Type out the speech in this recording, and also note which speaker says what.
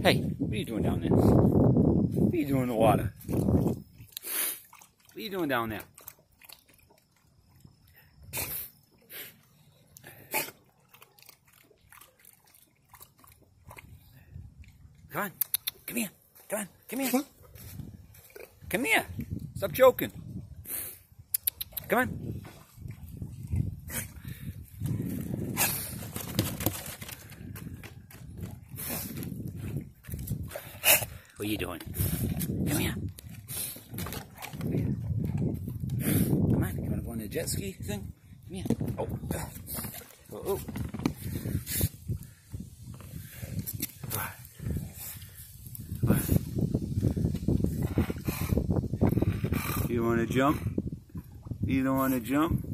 Speaker 1: Hey, what are you doing down there? What are you doing in the water? What are you doing down there? Come on. Come here. Come on. Come here. Come here. Stop joking. Come on. What are you doing? Come here. Come here. Come on. You want to go on the jet ski thing? Come here. Oh. Oh. Oh. You want to jump? You don't want to jump?